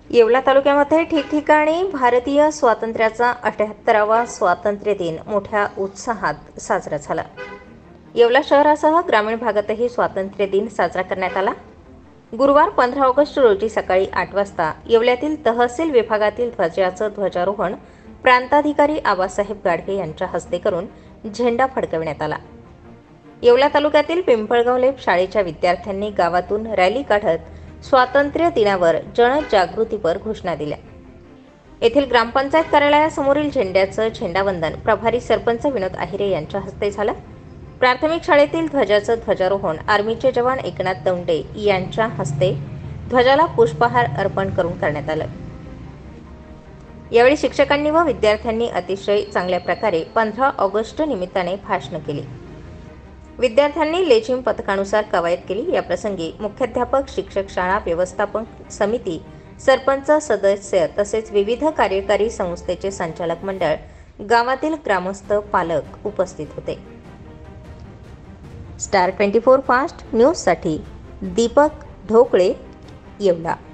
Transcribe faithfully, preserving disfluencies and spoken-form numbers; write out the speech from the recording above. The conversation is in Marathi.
येवला तालुक्यामध्ये ठिकठिकाणी भारतीय स्वातंत्र्याचा अठ्याहत्तरावा स्वातंत्र्य दिन मोठ्या उत्साहात साजरा झाला। येवला शहरासह ग्रामीण भागातही स्वातंत्र्य दिन साजरा करण्यात आला। गुरुवार पंधरा ऑगस्ट रोजी सकाळी आठ वाजता येवल्यातील तहसील विभागातील ध्वजाचं ध्वजारोहण प्रांताधिकारी आबासाहेब गाडगे यांच्या हस्ते करून झेंडा फडकविण्यात आला। येवला तालुक्यातील पिंपळगाव शाळेच्या विद्यार्थ्यांनी गावातून रॅली काढत स्वातंत्र्य दिनावर जनजागृतीपर घोषणा दिल्या। येथील ग्रामपंचायत कार्यालयासमोरील झेंड्याचं झेंडावंदन प्रभारी सरपंच विनोद आहिरे यांच्या हस्ते झालं। प्राथमिक शाळेतील ध्वजाचं ध्वजारोहण आर्मीचे जवान एकनाथ दौंडे यांच्या हस्ते ध्वजाला पुष्पहार अर्पण करून करण्यात आलं। यावेळी शिक्षकांनी व विद्यार्थ्यांनी अतिशय चांगल्या प्रकारे पंधरा ऑगस्ट निमित्ताने भाषण केली। विद्यार्थ्यांनी लेझिम पथकानुसार कवायत केली। या प्रसंगी मुख्याध्यापक, शिक्षक, शाळा व्यवस्थापन समिती, सरपंच सदस्य तसेच विविध कार्यकारी संस्थेचे संचालक मंडळ, गावातील ग्रामस्थ, पालक उपस्थित होते। स्टार चोवीस फास्ट न्यूजसाठी दीपक ढोकळे, येवला।